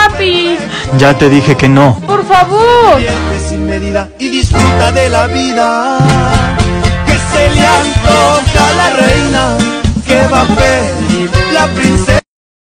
papi. Ya te dije que no. Por favor. Vierte sin medida y disfruta de la vida. Que se le antoja a la reina, que va a pedir la primera.